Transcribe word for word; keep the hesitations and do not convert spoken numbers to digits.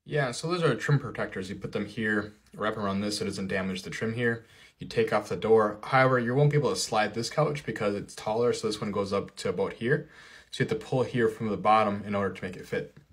Yeah, so those are trim protectors. You put them here, wrap around this so it doesn't damage the trim here. You take off the door. However, you won't be able to slide this couch because it's taller, so this one goes up to about here. So you have to pull here from the bottom in order to make it fit.